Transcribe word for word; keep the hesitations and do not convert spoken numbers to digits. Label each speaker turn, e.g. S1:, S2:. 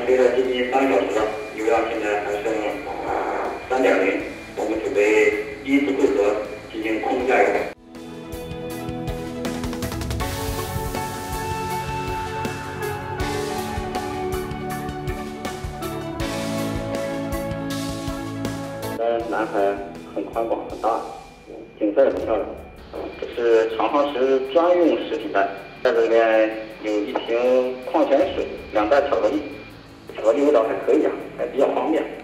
S1: 飞了接近三个小时了，油量现在还剩三点零，我们准备第一次汇合进行空中加油。 的南海很宽广很大，景色也很漂亮。这是长航时专用食品袋，袋子里面有一瓶矿泉水，两袋巧克力，巧克力味道还可以啊，还比较方便。